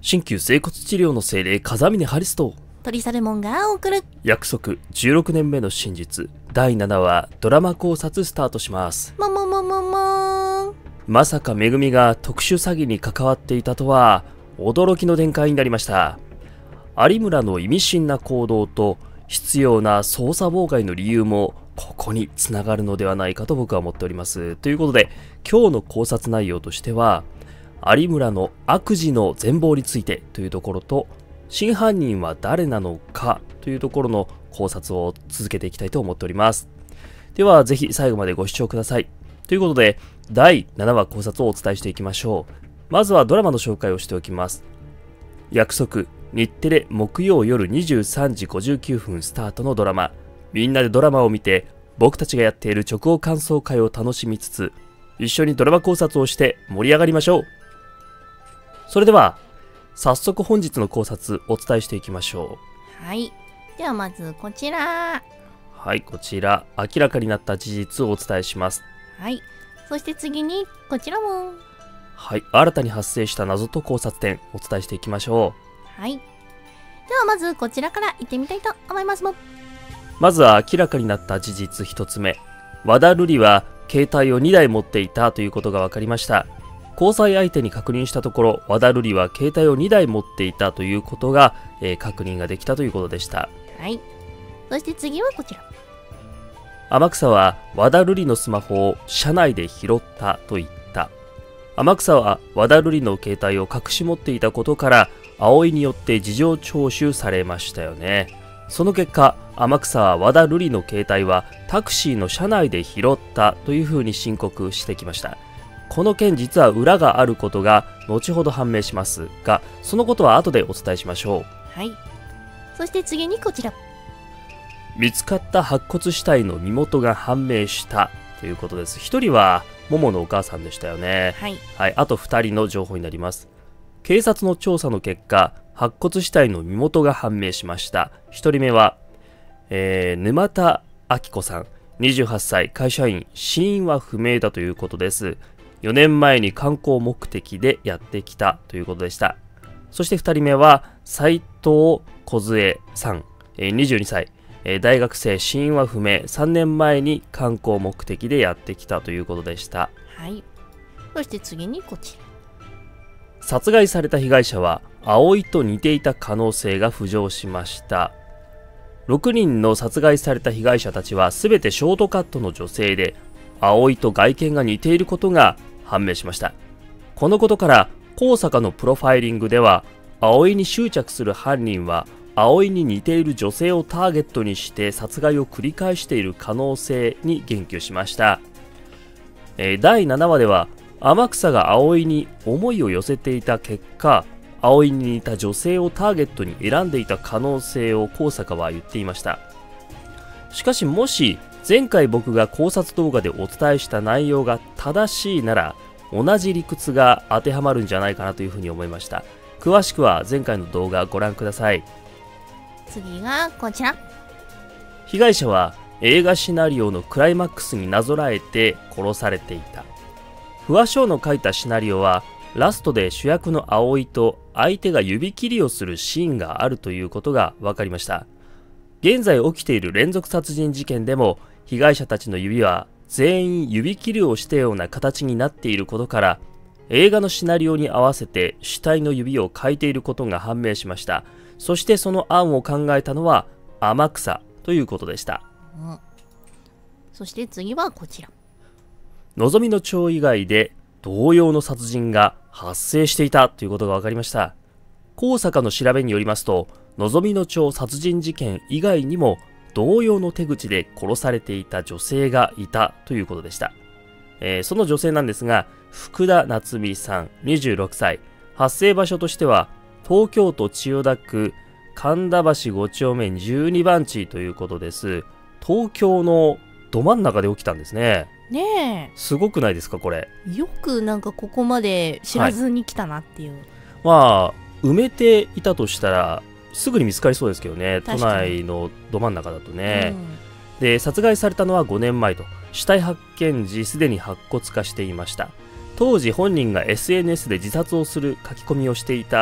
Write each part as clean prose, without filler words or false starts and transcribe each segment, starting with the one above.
鍼灸整骨治療の精霊風峰ハリスと鳥サルモンが送る約束16年目の真実第7話ドラマ考察スタートします。まさかめぐみが特殊詐欺に関わっていたとは驚きの展開になりました。有村の意味深な行動と必要な捜査妨害の理由もここにつながるのではないかと僕は思っております。ということで今日の考察内容としては有村の悪事の全貌についてというところと真犯人は誰なのかというところの考察を続けていきたいと思っております。ではぜひ最後までご視聴ください。ということで第7話考察をお伝えしていきましょう。まずはドラマの紹介をしておきます。約束日テレ木曜夜23時59分スタートのドラマ、みんなでドラマを見て僕たちがやっている直後感想会を楽しみつつ一緒にドラマ考察をして盛り上がりましょう。それでは早速本日の考察お伝えしていきましょう。はい、ではまずこちら。 はい、こちら明らかになった事実をお伝えします。 はい、そして次にこちらも。 はい、新たに発生した謎と考察点お伝えしていきましょう。はい、ではまずこちらから行ってみたいと思います。 まずは明らかになった事実1つ目、和田瑠璃は携帯を2台持っていたということが分かりました。交際相手に確認したところ和田瑠璃は携帯を2台持っていたということが、確認ができたということでした。 はい、そして次はこちら。 天草は和田瑠璃のスマホを車内で拾ったと言った。天草は和田瑠璃の携帯を隠し持っていたことから葵によって事情聴取されましたよね。その結果天草は和田瑠璃の携帯はタクシーの車内で拾ったというふうに申告してきました。この件実は裏があることが後ほど判明しますが、そのことは後でお伝えしましょう。 はい、そして次にこちら。 見つかった白骨死体の身元が判明したということです。一人は桃のお母さんでしたよね。 はい、 はい、あと2人の情報になります。警察の調査の結果白骨死体の身元が判明しました。1人目は、沼田明子さん28歳会社員、死因は不明だということです。4年前に観光目的でやってきたということでした。そして2人目は斉藤梢さん、22歳、大学生、死因は不明、3年前に観光目的でやってきたということでした。 はい、そして次にこちら。 殺害された被害者は葵と似ていた可能性が浮上しました。6人の殺害された被害者たちは全てショートカットの女性で葵と外見が似ていることが判明しました。このことから高坂のプロファイリングでは葵に執着する犯人は葵に似ている女性をターゲットにして殺害を繰り返している可能性に言及しました。第7話では天草が葵に思いを寄せていた結果葵に似た女性をターゲットに選んでいた可能性を高坂は言っていました。しかしもし前回僕が考察動画でお伝えした内容が正しいなら同じ理屈が当てはまるんじゃないかなというふうに思いました。詳しくは前回の動画ご覧ください。 次がこちら。 被害者は映画シナリオのクライマックスになぞらえて殺されていた。不破賞の書いたシナリオはラストで主役の葵と相手が指切りをするシーンがあるということが分かりました。現在起きている連続殺人事件でも被害者たちの指は全員指切りをしたような形になっていることから映画のシナリオに合わせて死体の指を変えていることが判明しました。そしてその案を考えたのは天草ということでした。 そして次はこちら。 のぞみの町以外で同様の殺人が発生していたということが分かりました。高坂の調べによりますとのぞみの町殺人事件以外にも同様の手口で殺されていた女性がいたということでした。その女性なんですが福田夏美さん26歳、発生場所としては東京都千代田区神田橋5丁目12番地ということです。東京のど真ん中で起きたんですね。 ねえ、 すごくないですかこれ。 よくなんかここまで知らずに来たなっていう、 まあ埋めていたとしたらすぐに見つかりそうですけどね、都内のど真ん中だとね、で殺害されたのは5年前と死体発見時すでに白骨化していました。当時本人が SNS で自殺をする書き込みをしていた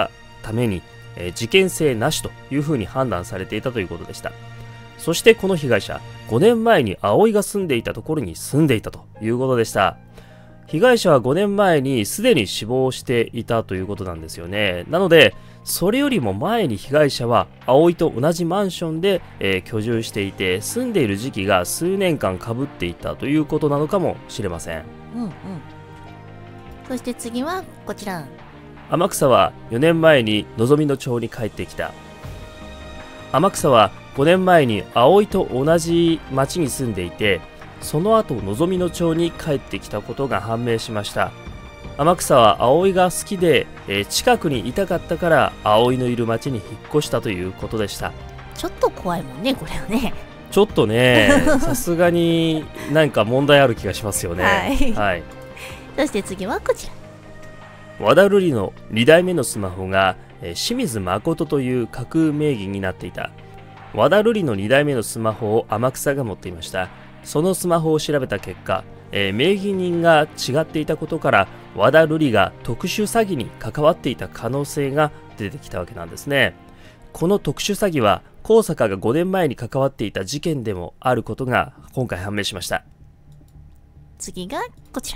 ために、事件性なしというふうに判断されていたということでした。そしてこの被害者、5年前に葵が住んでいたところに住んでいたということでした。被害者は5年前にすでに死亡していたということなんですよね。なので、それよりも前に被害者は葵と同じマンションで、居住していて、住んでいる時期が数年間被っていたということなのかもしれません。 うんうん。そして次はこちら。 天草は4年前に望みの町に帰ってきた。天草は5年前に葵と同じ町に住んでいて、その後望みの町に帰ってきたことが判明しました。天草は葵が好きで、近くにいたかったから葵のいる町に引っ越したということでした。 ちょっと怖いもんね、これはね。 ちょっとね、さすがになんか問題ある気がしますよね。はい。 そして次はこちら。 和田瑠璃の2代目のスマホが、清水誠という架空名義になっていた。和田瑠璃の2代目のスマホを天草が持っていました。そのスマホを調べた結果、名義人が違っていたことから和田瑠璃が特殊詐欺に関わっていた可能性が出てきたわけなんですね。この特殊詐欺は高坂が5年前に関わっていた事件でもあることが今回判明しました。 次がこちら。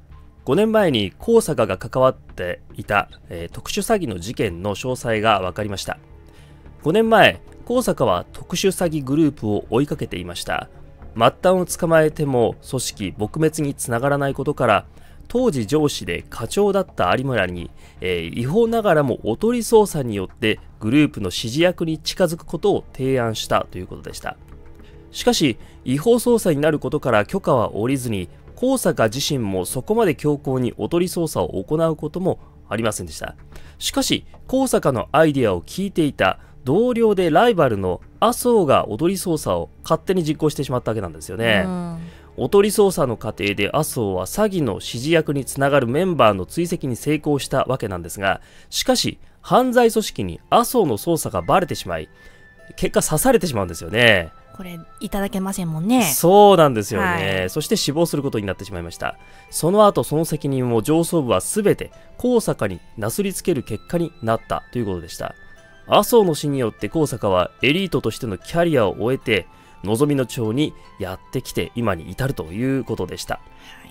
5年前に高坂が関わっていた、特殊詐欺の事件の詳細が分かりました。5年前、高坂は特殊詐欺グループを追いかけていました。末端を捕まえても組織撲滅につながらないことから、当時上司で課長だった有村に、違法ながらもおとり捜査によってグループの指示役に近づくことを提案したということでした。しかし違法捜査になることから許可は下りずに、高坂自身もそこまで強硬におとり捜査を行うこともありませんでした。しかし高坂のアイデアを聞いていた同僚でライバルの麻生がおとり捜査を勝手に実行してしまったわけなんですよね。おとり捜査の過程で麻生は詐欺の指示役につながるメンバーの追跡に成功したわけなんですが、しかし犯罪組織に麻生の捜査がバレてしまい、結果刺されてしまうんですよね。 これいただけませんもんね。 そうなんですよね、 はい、 そして死亡することになってしまいました。その後その責任を上層部は全て高坂になすりつける結果になったということでした。麻生の死によって高坂はエリートとしてのキャリアを終えて望みの町にやってきて今に至るということでした。はい、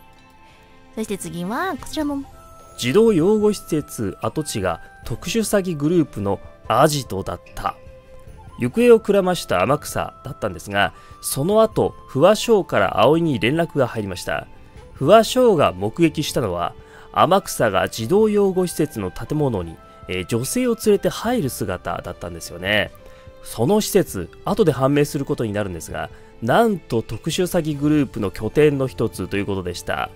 そして次はこちらも。 児童養護施設跡地が特殊詐欺グループのアジトだった。行方をくらました天草だったんですが、その後不破省から葵に連絡が入りました。不破省が目撃したのは天草が児童養護施設の建物に、女性を連れて入る姿だったんですよね。その施設、後で判明することになるんですが、なんと特殊詐欺グループの拠点の一つということでした。はい、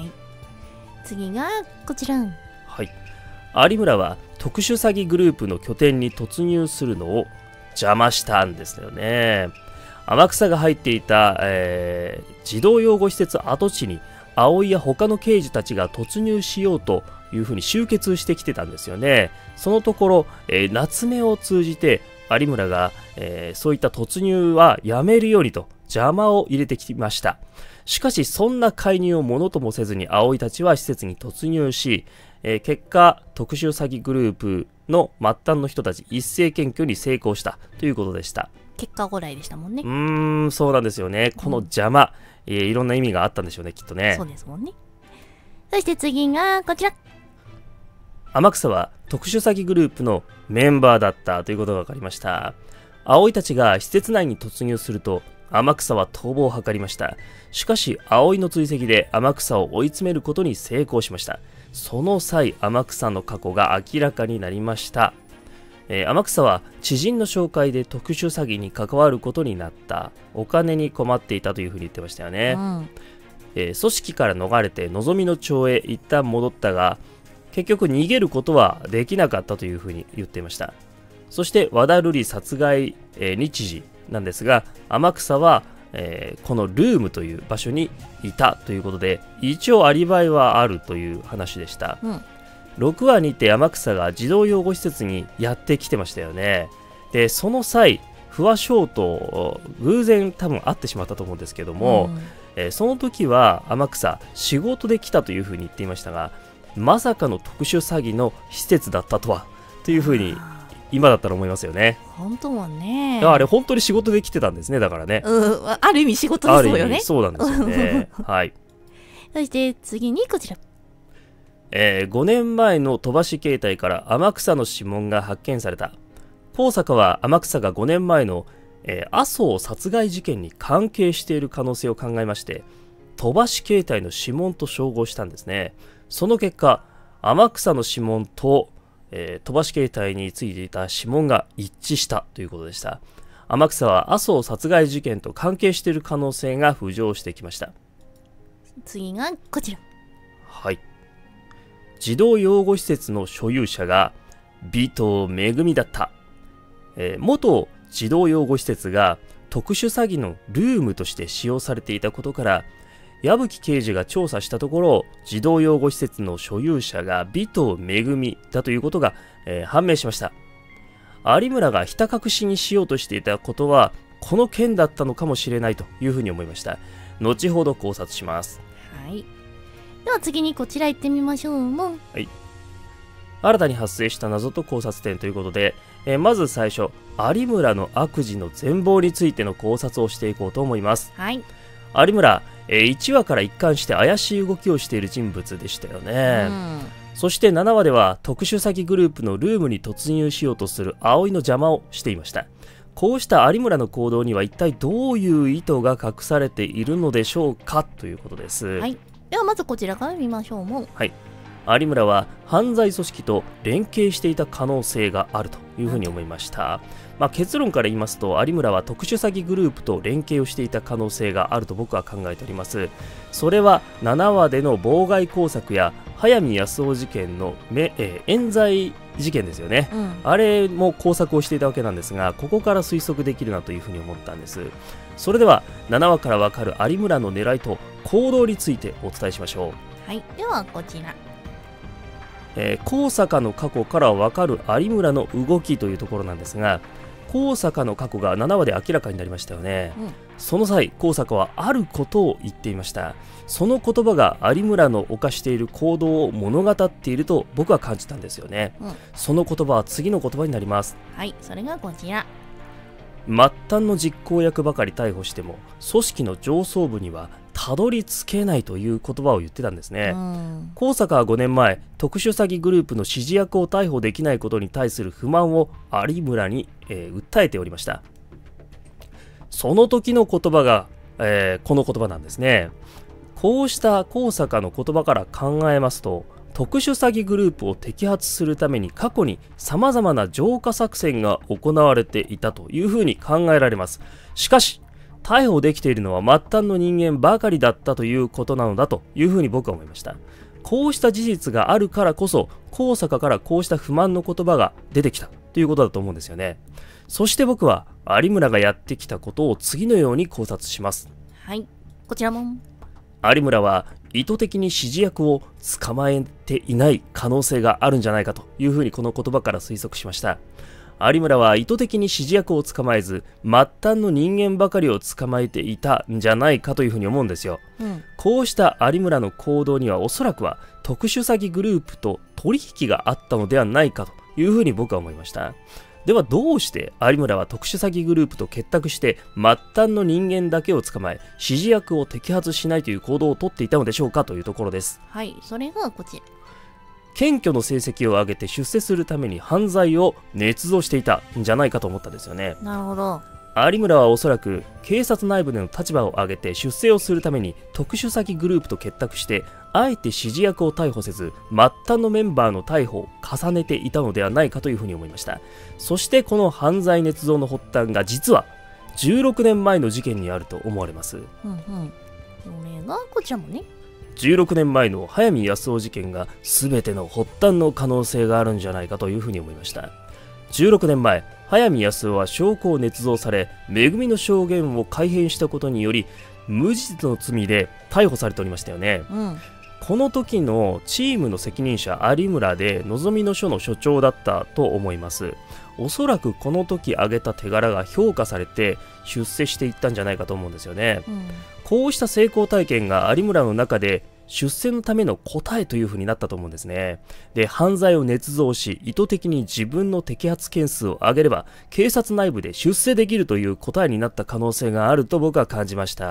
次がこちら。 はい、有村は特殊詐欺グループの拠点に突入するのを邪魔したんですよね。天草が入っていた、児童養護施設跡地に葵や他の刑事たちが突入しようというふうに集結してきてたんですよね。そのところ、夏目を通じて有村が、そういった突入はやめるようにと邪魔を入れてきました。しかしそんな介入をものともせずに葵たちは施設に突入し、結果特殊詐欺グループの末端の人たち一斉検挙に成功したということでした。 結果オーライでしたもんね。 そうなんですよね。この邪魔、いろんな意味があったんでしょうね、きっとね。 そうですもんね。そして次がこちら。 天草は特殊詐欺グループのメンバーだったということが分かりました。葵たちが施設内に突入すると天草は逃亡を図りました。しかし葵の追跡で天草を追い詰めることに成功しました。その際天草の過去が明らかになりました。天草は知人の紹介で特殊詐欺に関わることになった。お金に困っていたというふうに言ってましたよね。組織から逃れて望みの町へ一旦戻ったが、結局逃げることはできなかったというふうに言っていました。そして和田瑠璃殺害、日時なんですが、天草は、このルームという場所にいたということで、一応アリバイはあるという話でした。6話にて天草が児童養護施設にやってきてましたよね。でその際不破省と偶然多分会ってしまったと思うんですけども、その時は天草仕事で来たというふうに言っていましたが、まさかの特殊詐欺の施設だったとはというふうに今だったら思いますよね。 本当はね。 あれ本当に仕事で来てたんですね。だからね、 ある意味仕事ですよね。 そうなんですよね。はい。 そして次にこちら。 5年前の鳥羽市携帯から天草の指紋が発見された。高坂は天草が5年前の、麻生殺害事件に関係している可能性を考えまして、鳥羽市携帯の指紋と照合したんですね。その結果、天草の指紋と、鳥羽市携帯についていた指紋が一致したということでした。天草は麻生殺害事件と関係している可能性が浮上してきました。 次がこちら。 はい。児童養護施設の所有者が尾藤恵だった。元児童養護施設が特殊詐欺のルームとして使用されていたことから、矢吹刑事が調査したところ、児童養護施設の所有者が尾藤恵だということが、判明しました。有村がひた隠しにしようとしていたことはこの件だったのかもしれないというふうに思いました。後ほど考察します。 はい。では次にこちら行ってみましょう。はい。 新たに発生した謎と考察点ということで、まず最初、有村の悪事の全貌についての考察をしていこうと思います。 はい。 有村、1話から一貫して怪しい動きをしている人物でしたよね。そして7話では特殊詐欺グループのルームに突入しようとする葵の邪魔をしていました。こうした有村の行動には一体どういう意図が隠されているのでしょうかということです。 はい。ではまずこちらから見ましょう。 はい。有村は犯罪組織と連携していた可能性があるというふうに思いました。結論から言いますと、有村は特殊詐欺グループと連携をしていた可能性があると僕は考えております。それは7話での妨害工作や早見康夫事件の冤罪事件ですよね、あれも工作をしていたわけなんですが、ここから推測できるなというふうに思ったんです。それでは7話からわかる有村の狙いと行動についてお伝えしましょう。 はい。ではこちら。 高坂の過去からわかる有村の動きというところなんですが、高坂の過去が7話で明らかになりましたよね、その際高坂はあることを言っていました。その言葉が有村の犯している行動を物語っていると僕は感じたんですよね、その言葉は次の言葉になります。 はい。それがこちら。 末端の実行役ばかり逮捕しても組織の上層部にはたどり着けないという言葉を言ってたんですね。高坂は5年前特殊詐欺グループの指示役を逮捕できないことに対する不満を有村に、訴えておりました。その時の言葉が、この言葉なんですね。こうした高坂の言葉から考えますと、特殊詐欺グループを摘発するために過去に様々な浄化作戦が行われていたというふうに考えられます。しかし逮捕できているのは末端の人間ばかりだったということなのだというふうに僕は思いました。こうした事実があるからこそ高坂からこうした不満の言葉が出てきたということだと思うんですよね。そして僕は有村がやってきたことを次のように考察します。 はい。こちらも。 有村は意図的に指示役を捕まえていない可能性があるんじゃないかというふうにこの言葉から推測しました。有村は意図的に指示役を捕まえず末端の人間ばかりを捕まえていたんじゃないかというふうに思うんですよ、こうした有村の行動にはおそらくは特殊詐欺グループと取引があったのではないかというふうに僕は思いました。ではどうして有村は特殊詐欺グループと結託して末端の人間だけを捕まえ指示役を摘発しないという行動をとっていたのでしょうかというところです。 はい。それがこちら。 検挙の成績を上げて出世するために犯罪を捏造していたんじゃないかと思ったんですよね。 なるほど。 有村はおそらく警察内部での立場を上げて出世をするために特殊詐欺グループと結託してあえて指示役を逮捕せず末端のメンバーの逮捕を重ねていたのではないかというふうに思いました。そしてこの犯罪捏造の発端が実は16年前の事件にあると思われます。 それがこちらもね。 16年前の早見康夫事件が全ての発端の可能性があるんじゃないかというふうに思いました。16年前、早見康夫は証拠を捏造され、めぐみの証言を改変したことにより無実の罪で逮捕されておりましたよね、この時のチームの責任者有村でのぞみの署の署長だったと思います。おそらくこの時挙げた手柄が評価されて出世していったんじゃないかと思うんですよね、こうした成功体験が有村の中で、 出世のための答えという風になったと思うんですね。で、犯罪を捏造し、意図的に自分の摘発件数を上げれば、警察内部で出世できるという答えになった可能性があると僕は感じました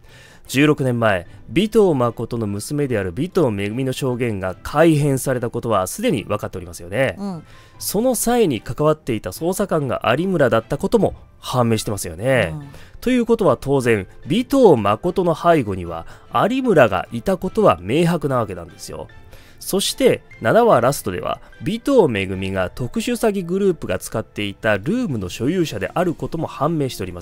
。16年前、尾藤誠の娘である尾藤恵の証言が改変されたことはすでに分かっておりますよね。その際に関わっていた捜査官が有村だったことも判明してますよね。ということは当然、尾藤誠の背後には有村がいたことは明白なわけなんですよ。そして7話ラストでは尾藤恵が特殊詐欺グループが使っていたルームの所有者であることも判明しております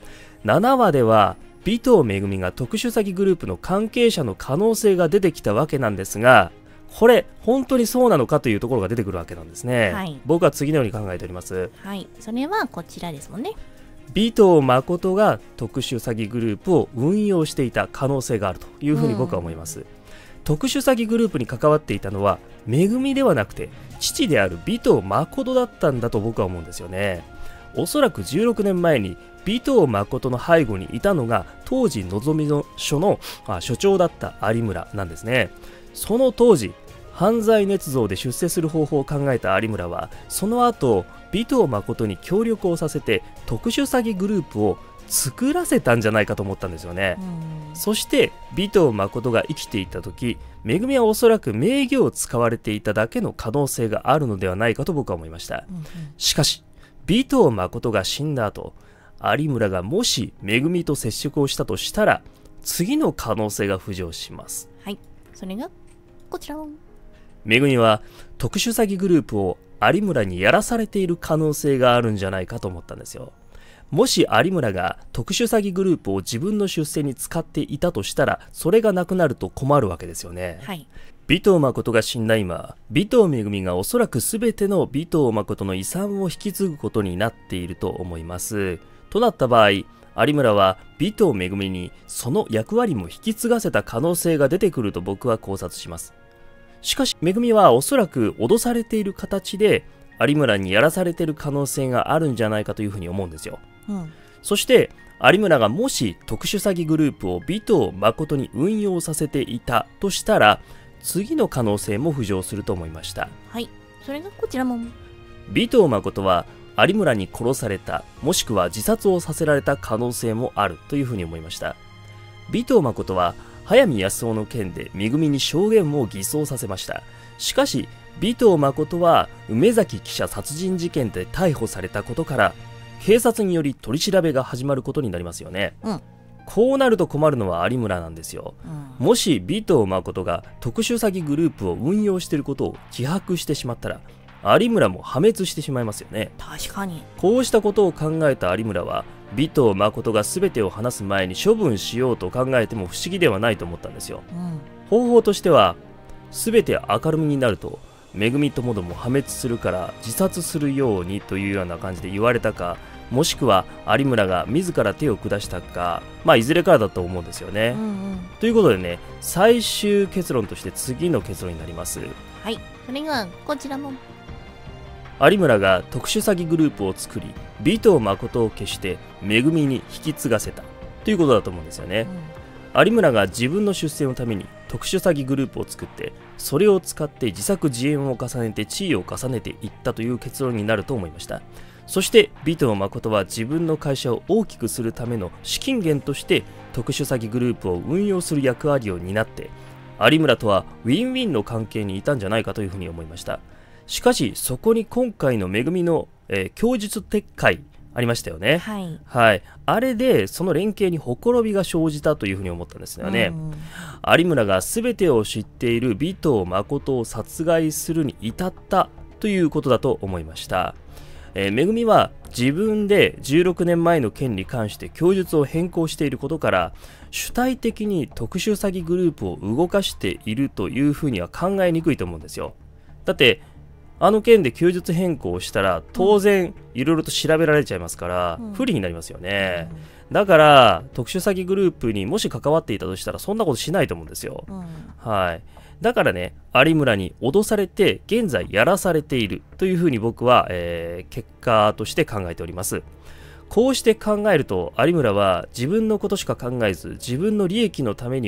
。7話では尾藤恵が特殊詐欺グループの関係者の可能性が出てきたわけなんですが、これ本当にそうなのかというところが出てくるわけなんですね。僕は次のように考えております。 それはこちらですもんね。 尾藤誠が特殊詐欺グループを運用していた可能性があるというふうに僕は思います。特殊詐欺グループに関わっていたのは恵ではなくて父である尾藤誠だったんだと僕は思うんですよね。おそらく16年前に尾藤誠の背後にいたのが当時のぞみの署の署長だった有村なんですね。その当時犯罪捏造で出世する方法を考えた有村はその後尾藤誠に協力をさせて特殊詐欺グループを作らせたんじゃないかと思ったんですよね。そして尾藤誠が生きていた時、恵はおそらく名義を使われていただけの可能性があるのではないかと僕は思いました。しかし尾藤誠が死んだ後、有村がもし恵と接触をしたとしたら次の可能性が浮上します。 それがこちら。 恵は特殊詐欺グループを有村にやらされている可能性があるんじゃないかと思ったんですよ。もし有村が特殊詐欺グループを自分の出世に使っていたとしたらそれがなくなると困るわけですよね。尾藤誠が死んだ今、尾藤恵がおそらく全ての尾藤誠の遺産を引き継ぐことになっていると思います。となった場合、有村は尾藤恵にその役割も引き継がせた可能性が出てくると僕は考察します。しかし恵はおそらく脅されている形で有村にやらされている可能性があるんじゃないかというふうに思うんですよ。そして有村がもし特殊詐欺グループを尾藤誠に運用させていたとしたら次の可能性も浮上すると思いました。 それがこちらも。 尾藤誠は有村に殺されたもしくは自殺をさせられた可能性もあるというふうに思いました。尾藤誠は早見康夫の件で恵に証言を偽装させました。しかし尾藤誠は梅崎記者殺人事件で逮捕されたことから警察により取り調べが始まることになりますよね。こうなると困るのは有村なんですよ。もし尾藤誠が特殊詐欺グループを運用していることを自白してしまったら有村も破滅してしまいますよね。 確かに。 こうしたことを考えた有村は尾藤誠が全てを話す前に処分しようと考えても不思議ではないと思ったんですよ。方法としては全て明るみになると恵ともども破滅するから自殺するようにというような感じで言われたか、もしくは有村が自ら手を下したか、いずれからだと思うんですよね。ということでね、最終結論として次の結論になります。 それがこちらも。 有村が特殊詐欺グループを作り尾藤誠を消して恵に引き継がせたということだと思うんですよね。有村が自分の出世のために特殊詐欺グループを作ってそれを使って自作自演を重ねて地位を重ねていったという結論になると思いました。そして尾藤誠は自分の会社を大きくするための資金源として特殊詐欺グループを運用する役割を担って有村とはウィンウィンの関係にいたんじゃないかというふうに思いました。しかしそこに今回の恵の、供述撤回ありましたよね。あれでその連携にほころびが生じたというふうに思ったんですよね。有村が全てを知っている尾藤誠を殺害するに至ったということだと思いました。恵は自分で16年前の件に関して供述を変更していることから主体的に特殊詐欺グループを動かしているというふうには考えにくいと思うんですよ。だってあの件で供述変更をしたら当然いろいろと調べられちゃいますから不利になりますよね。だから特殊詐欺グループにもし関わっていたとしたらそんなことしないと思うんですよ。だからね、有村に脅されて現在やらされているというふうに僕は、結果として考えております。こうして考えると有村は自分のことしか考えず自分の利益のためには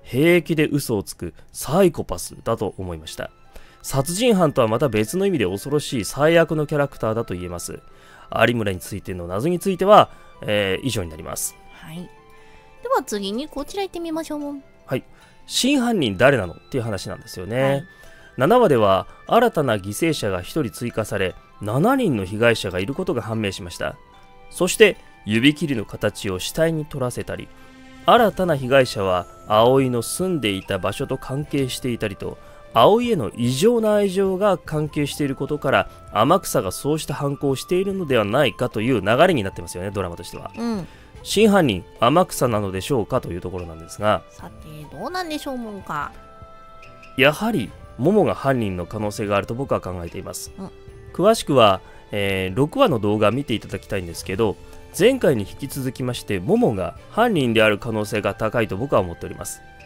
平気で嘘をつくサイコパスだと思いました。殺人犯とはまた別の意味で恐ろしい最悪のキャラクターだと言えます。有村についての謎については、以上になります。 はい。では次にこちら行ってみましょう。 はい。真犯人誰なのっていう話なんですよね。 はい、 7話では新たな犠牲者が1人追加され、7人の被害者がいることが判明しました。そして指切りの形を死体に取らせたり、新たな被害者は葵の住んでいた場所と関係していたりと、葵への異常な愛情が関係していることから、天草がそうした犯行をしているのではないかという流れになってますよね、ドラマとしては。真犯人天草なのでしょうかというところなんですが、 さてどうなんでしょうもんか。 やはり桃が犯人の可能性があると僕は考えています。詳しくは、6話の動画を見ていただきたいんですけど、前回に引き続きまして桃が犯人である可能性が高いと僕は思っております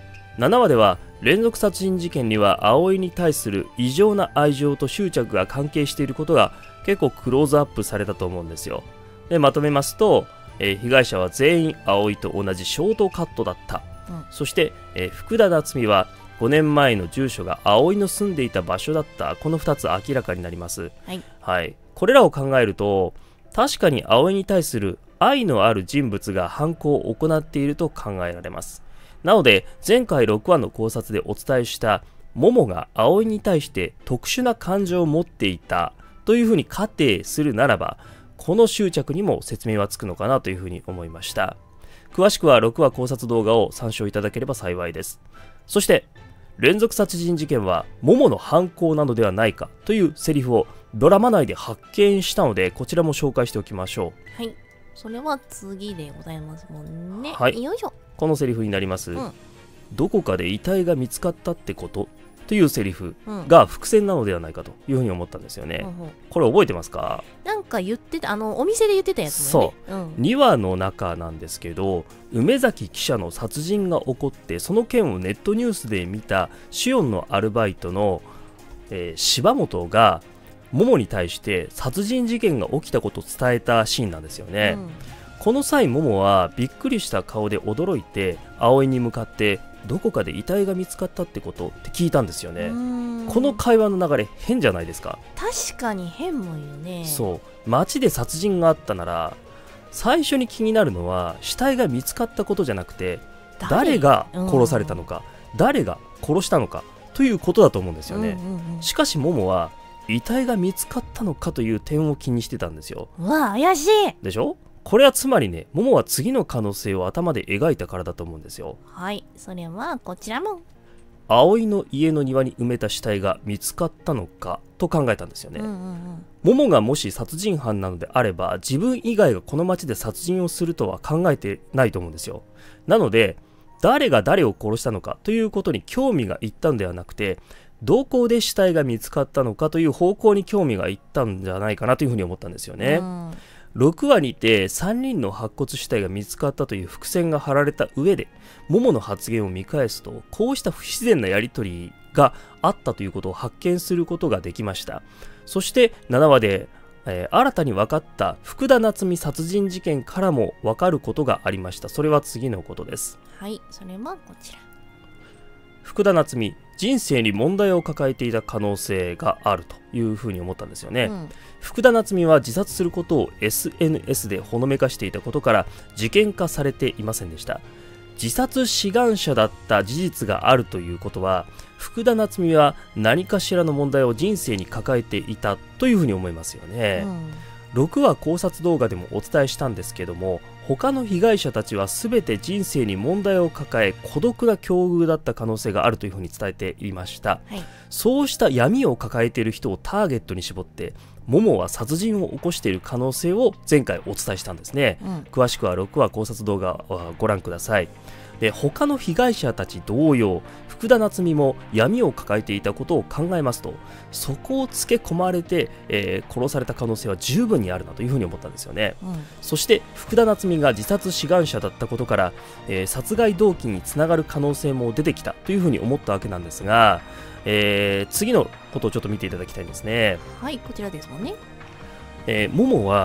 。7話では連続殺人事件には葵に対する異常な愛情と執着が関係していることが結構クローズアップされたと思うんですよ。でまとめますと、被害者は全員葵と同じショートカットだった、そして、福田夏実は5年前の住所が葵の住んでいた場所だった。この2つ明らかになります。はい、これらを考えると確かに葵に対する愛のある人物が犯行を行っていると考えられます。なので前回6話の考察でお伝えした桃が葵に対して特殊な感情を持っていたというふうに仮定するならば、この執着にも説明はつくのかなというふうに思いました。詳しくは6話考察動画を参照いただければ幸いです。そして連続殺人事件は桃の犯行なのではないかというセリフをドラマ内で発見したので、こちらも紹介しておきましょう。はい、それは次でございますもんね。 はい、 よいしょ。このセリフになります、どこかで遺体が見つかったってことというセリフが伏線なのではないかというふうに思ったんですよね。これ覚えてますか？ なんか言ってた、お店で言ってたやつもね。 そう、2話の中なんですけど、梅崎記者の殺人が起こってその件をネットニュースで見たシオンのアルバイトの、柴本が桃に対して殺人事件が起きたことを伝えたシーンなんですよね。この際桃はびっくりした顔で驚いて葵に向かってどこかで遺体が見つかったってことって聞いたんですよね。この会話の流れ変じゃないですか？ 確かに変も言うね。 そう、街で殺人があったなら最初に気になるのは死体が見つかったことじゃなくて、誰が殺されたのか、誰が殺したのかということだと思うんですよね。しかし桃は遺体が見つかったのかという点を気にしてたんですよ。 うわ、怪しいでしょ？これはつまりね、桃は次の可能性を頭で描いたからだと思うんですよ。 はい、それはこちらも葵の家の庭に埋めた死体が見つかったのかと考えたんですよね。桃がもし殺人犯なのであれば、自分以外がこの町で殺人をするとは考えてないと思うんですよ。なので誰が誰を殺したのかということに興味がいったんではなくて、どこで死体が見つかったのかという方向に興味がいったんじゃないかなというふうに思ったんですよね。6話にて3人の白骨死体が見つかったという伏線が張られた上で、桃の発言を見返すと、こうした不自然なやり取りがあったということを発見することができました。そして7話で、新たに分かった福田夏実殺人事件からも分かることがありました。それは次のことです。 はい、それはこちら。 福田夏実、人生に問題を抱えていた可能性があるというふうに思ったんですよね。福田夏実は自殺することを SNS でほのめかしていたことから事件化されていませんでした。自殺志願者だった事実があるということは、福田夏実は何かしらの問題を人生に抱えていたというふうに思いますよね。6話考察動画でもお伝えしたんですけども、他の被害者たちは全て人生に問題を抱え孤独な境遇だった可能性があるというふうに伝えていました。そうした闇を抱えている人をターゲットに絞って桃は殺人を起こしている可能性を前回お伝えしたんですね。詳しくは6話考察動画をご覧ください。で、他の被害者たち同様、福田夏実も闇を抱えていたことを考えますと、そこをつけ込まれて、殺された可能性は十分にあるなというふうに思ったんですよね。そして福田夏実が自殺志願者だったことから、殺害動機につながる可能性も出てきたというふうに思ったわけなんですが、次のことをちょっと見ていただきたいんですね。 はい、こちらですもんね。 桃は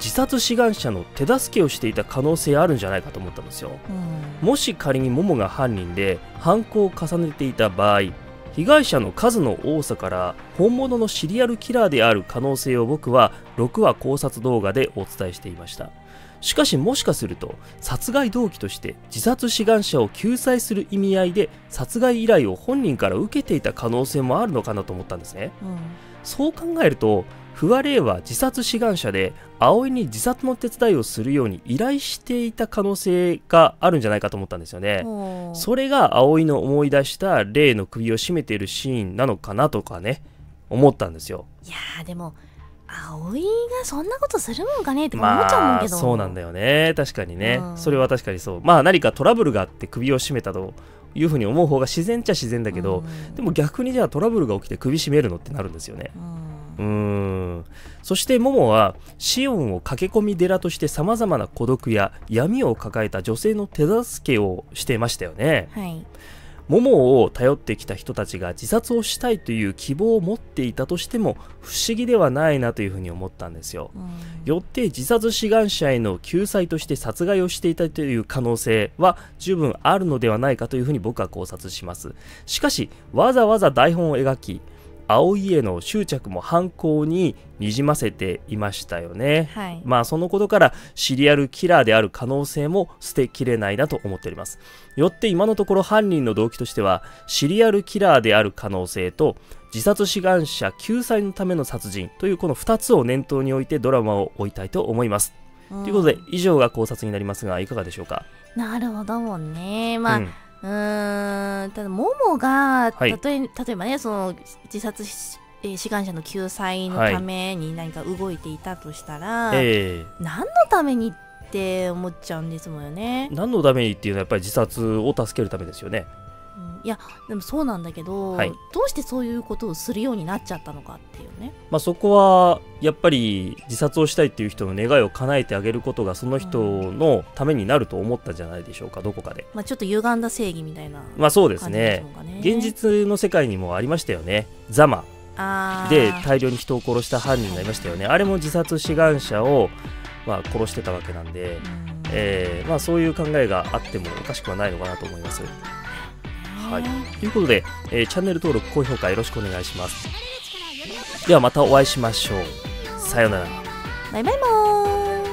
自殺志願者の手助けをしていた可能性あるんじゃないかと思ったんですよ。もし仮にモモが犯人で犯行を重ねていた場合、被害者の数の多さから本物のシリアルキラーである可能性を僕は6話考察動画でお伝えしていました。しかしもしかすると殺害動機として自殺志願者を救済する意味合いで殺害依頼を本人から受けていた可能性もあるのかなと思ったんですね。そう考えると不破霊は自殺志願者で葵に自殺の手伝いをするように依頼していた可能性があるんじゃないかと思ったんですよね。それが葵の思い出した霊の首を絞めているシーンなのかなとかね、思ったんですよ。 いやーでも葵がそんなことするもんかねって思っちゃうもんけど、 そうなんだよね。確かにね、それは確かにそう。何かトラブルがあって首を絞めたというふうに思う方が自然っちゃ自然だけど、でも逆にじゃあトラブルが起きて首絞めるのってなるんですよね。そしてモモはシオンを駆け込み寺としてさまざまな孤独や闇を抱えた女性の手助けをしていましたよね。モモを頼ってきた人たちが自殺をしたいという希望を持っていたとしても不思議ではないなというふうに思ったんですよ。よって自殺志願者への救済として殺害をしていたという可能性は十分あるのではないかというふうに僕は考察します。しかしわざわざ台本を描き葵への執着も犯行ににじませていましたよね。そのことからシリアルキラーである可能性も捨てきれないなと思っております。よって今のところ犯人の動機としてはシリアルキラーである可能性と自殺志願者救済のための殺人というこの2つを念頭に置いてドラマを追いたいと思います。ということで以上が考察になりますがいかがでしょうか。 なるほどもんね。ただモモが例えばねその自殺志願者の救済のために何か動いていたとしたら、何のためにって思っちゃうんですもんよね。 何のためにっていうのはやっぱり自殺を助けるためですよね。 いやでもそうなんだけど、どうしてそういうことをするようになっちゃったのかっていうね。 そこはやっぱり自殺をしたいっていう人の願いを叶えてあげることがその人のためになると思ったんじゃないでしょうか、どこかで。 ちょっと歪んだ正義みたいなそうですね。現実の世界にもありましたよね。ザマで大量に人を殺した犯人がいましたよね。あれも自殺志願者を殺してたわけなんで、そういう考えがあってもおかしくはないのかなと思います。ということで、チャンネル登録高評価よろしくお願いします。ではまたお会いしましょう。さようなら。 バイバイもー。